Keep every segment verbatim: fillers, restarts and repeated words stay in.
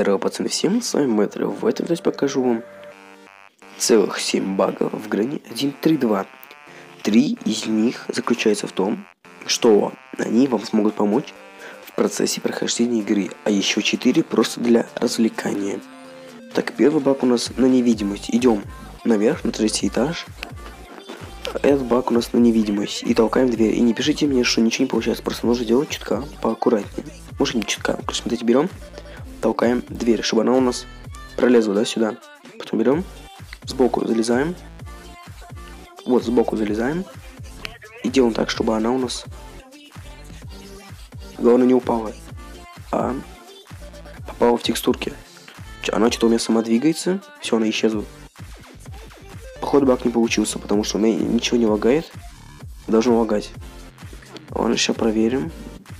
Здорово, пацаны, всем, с вами Мэтр. В этом видео покажу вам целых семь багов в Granny один три два. Три из них заключаются в том, что они вам смогут помочь в процессе прохождения игры, а еще четыре просто для развлекания. Так, первый баг у нас на невидимость. Идем наверх, на третий этаж. Этот баг у нас на невидимость. И толкаем дверь. И не пишите мне, что ничего не получается. Просто нужно делать чутка поаккуратнее. Может, не чутка. Короче, смотрите, берем, толкаем дверь, чтобы она у нас пролезла, да, сюда. Потом берем, сбоку залезаем. Вот, сбоку залезаем. И делаем так, чтобы она у нас, главное, не упала, а попала в текстурки. Она что-то у меня сама двигается. Все, она исчезла. Походу баг не получился, потому что у меня ничего не лагает. Должно лагать. Ладно, сейчас проверим.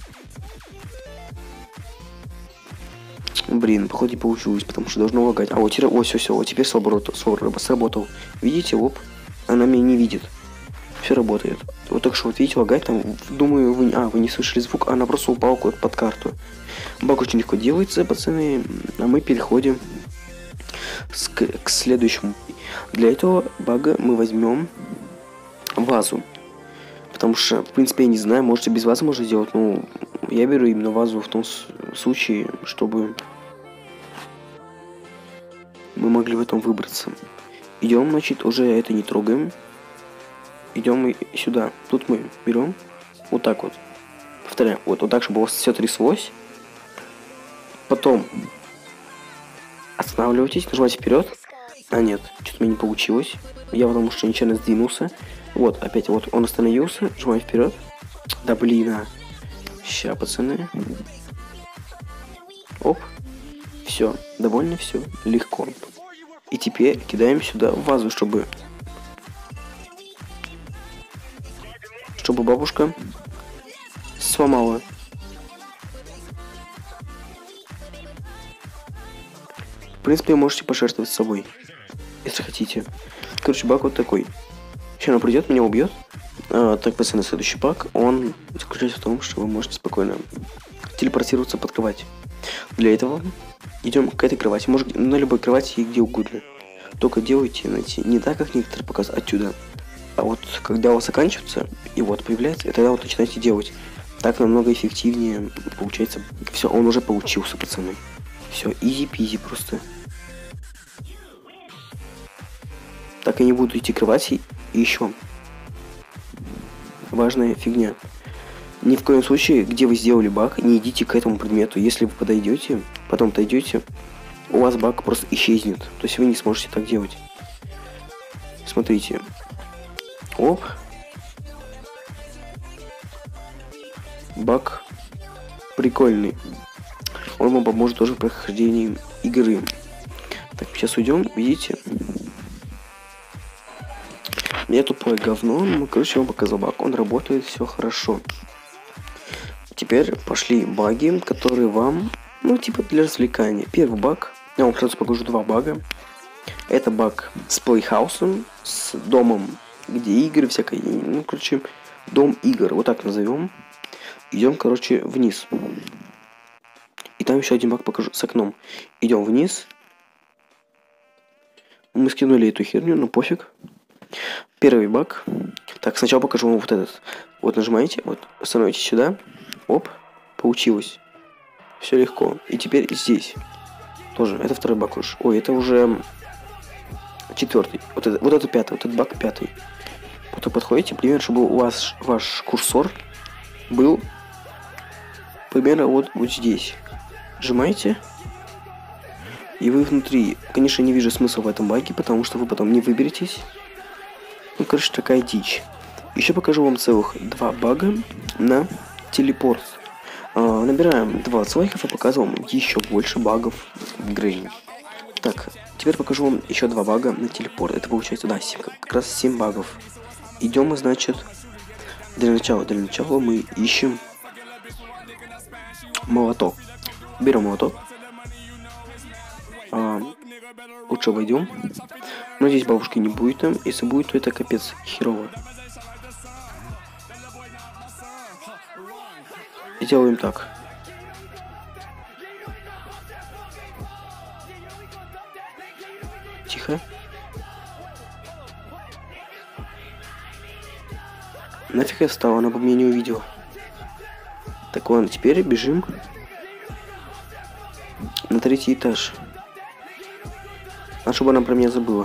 Блин, походу не получилось, потому что должно лагать. А вот теперь, о, все, все, вот теперь сработал, сработал. Видите, оп, она меня не видит. Все работает. Вот так что, вот видите, лагать там, думаю, вы, а, вы не слышали звук, она просто упала куда-то под карту. Баг очень легко делается, пацаны, а мы переходим с, к, к следующему. Для этого бага мы возьмем вазу. Потому что, в принципе, я не знаю, может и без вазы можно сделать, но я беру именно вазу в том случае, чтобы мы могли в этом выбраться. Идем, значит, уже это не трогаем. Идем мы сюда. Тут мы берем вот так вот. Повторяем, вот, вот так, чтобы у вас все тряслось. Потом останавливайтесь, нажимайте вперед. А нет, что-то мне не получилось. Я потому что нечаянно сдвинулся. Вот, опять вот он остановился. Нажимаем вперед. Да блин, а. Ща, пацаны. Оп. Все, довольно все легко. И теперь кидаем сюда вазу, чтобы чтобы бабушка сломала. В принципе, можете пожертвовать с собой, если хотите. Короче, баг вот такой. Сейчас она придет, меня убьет. А, так, пацаны, следующий баг, он заключается в том, что вы можете спокойно телепортироваться под кровать. Для этого идем к этой кровати. Может, на любой кровати и где угодно. Только делайте, знаете, не так, как некоторые показывают, отсюда. А вот когда у вас заканчивается, и вот появляется, и тогда вот начинаете делать. Так намного эффективнее получается. Все, он уже получился, пацаны. Все, изи-пизи просто. Так и не буду идти к кровати. И еще важная фигня. Ни в коем случае, где вы сделали баг, не идите к этому предмету. Если вы подойдете, потом отойдете, у вас баг просто исчезнет. То есть вы не сможете так делать. Смотрите. Оп. Баг прикольный. Он вам поможет тоже в прохождении игры. Так, сейчас уйдем, видите? Я тупое говно, но, короче, я вам показал баг. Он работает, все хорошо. Теперь пошли баги, которые вам, ну, типа для развлекания. Первый баг. Я вам сразу покажу два бага. Это баг с плейхаусом, с домом, где игры всякие. Ну, короче, дом игр. Вот так назовем. Идем, короче, вниз. И там еще один баг покажу с окном. Идем вниз. Мы скинули эту херню, но пофиг. Первый баг. Так, сначала покажу вам вот этот. Вот нажимаете, вот становитесь сюда. Оп, получилось. Все легко. И теперь здесь. Тоже, это второй баг уж. Ой, это уже четвертый. Вот это, вот это пятый, вот этот баг пятый. Вот вы подходите, примерно, чтобы у вас ваш курсор был примерно вот, вот здесь. Нажимаете. И вы внутри. Конечно, не вижу смысла в этом баге, потому что вы потом не выберетесь. Ну, короче, такая дичь. Еще покажу вам целых два бага на телепорт. А, набираем двадцать лайков и показываю вам еще больше багов в Granny. Так, теперь покажу вам еще два бага на телепорт. Это получается, да, семь, как раз семь багов. Идем мы, значит, для начала, для начала мы ищем молоток. Берем молоток. А, лучше войдем. Но здесь бабушки не будет там. Если будет, то это капец херово. И делаем так. Нафиг я встал, она бы меня не увидела. Так, ладно, теперь бежим на третий этаж. А чтобы она про меня забыла.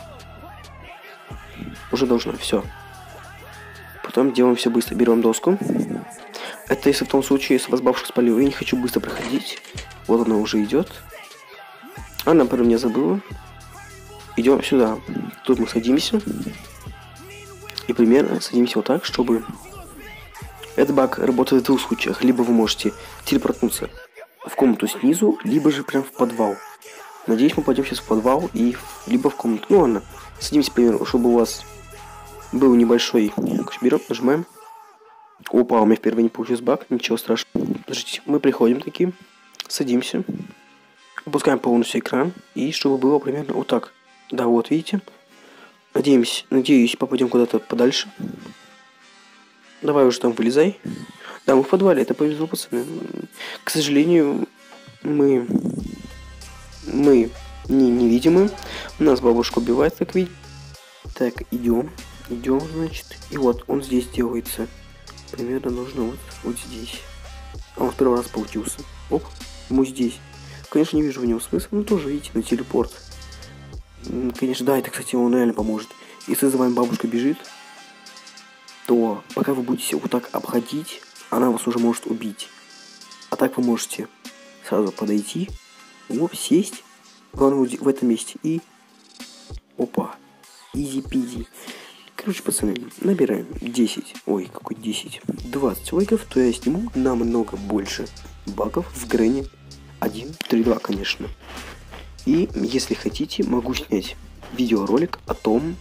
Уже должна, все. Потом делаем все быстро. Берем доску. Это если в том случае, если вас бабушка спалила. Я не хочу быстро проходить. Вот она уже идет. Она про меня забыла. Идем сюда. Тут мы садимся. И примерно садимся вот так, чтобы... Этот баг работает в двух случаях. Либо вы можете телепортнуться в комнату снизу, либо же прям в подвал. Надеюсь, мы пойдем сейчас в подвал и в... либо в комнату. Ну ладно. Садимся, примерно, чтобы у вас был небольшой... Берем, нажимаем. Опа, у меня впервые не получился баг. Ничего страшного. Подождите, мы приходим такие. Садимся. Опускаем полностью экран. И чтобы было примерно вот так. Да, вот, видите. Надеемся, надеюсь, попадем куда-то подальше. Давай уже там вылезай. Да, мы в подвале, это повезло, пацаны. К сожалению, мы... Мы не невидимы. Нас бабушка убивает, как видите. Так, идем. Идем, значит. И вот, он здесь делается. Примерно нужно вот, вот здесь. А он в первый раз получился. Оп, ему здесь. Конечно, не вижу в нем смысла, но тоже, видите, на телепорт. Конечно, да, это, кстати, он реально поможет. Если за вами бабушка бежит, то пока вы будете вот так обходить, она вас уже может убить. А так вы можете сразу подойти, оп, сесть, главное в этом месте и... Опа, изи-пизи. Короче, пацаны, набираем десять, ой, какой десять, двадцать лайков, то я сниму намного больше багов в Гренни один три два, конечно. И, если хотите, могу снять видеоролик о том,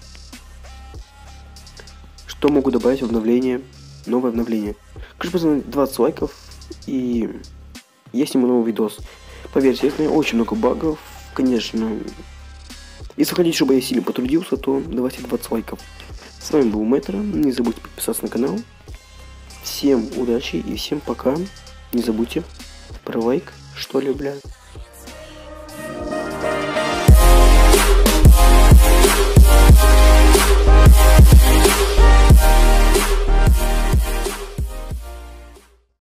что могу добавить в обновление, новое обновление. Короче, пацаны, двадцать лайков, и я сниму новый видос. Поверьте, если очень много багов, конечно. Если хотите, чтобы я сильно потрудился, то давайте двадцать лайков. С вами был Мэтр, не забудьте подписаться на канал. Всем удачи и всем пока. Не забудьте про лайк, что ли, бля.